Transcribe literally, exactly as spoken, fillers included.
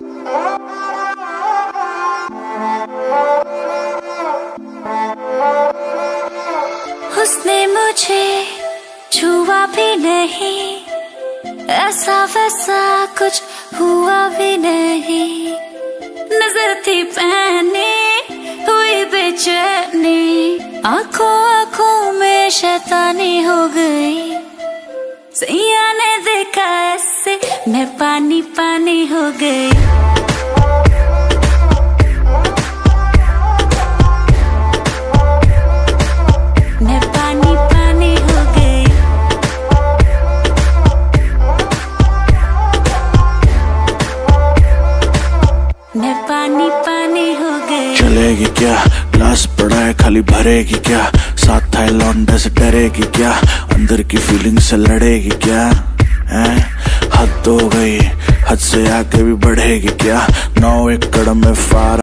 उसने मुझे छुआ भी नहीं, ऐसा वैसा कुछ हुआ भी नहीं। नजर थी पहनी हुई बेचैनी, आंखों आंखों में शैतानी हो गई। सैया ने देखा ऐसे मैं पानी पानी हो गई। मैं पानी पानी हो गई। मैं पानी पानी हो गई। चलेगी क्या, ग्लास पड़ा है खाली भरेगी क्या, साथ था लौंडे से डरेगी क्या, अंदर की फीलिंग से लड़ेगी क्या, हैं? हद हो गई, हद से आगे भी बढ़ेगी क्या, नौ एकड़ में फार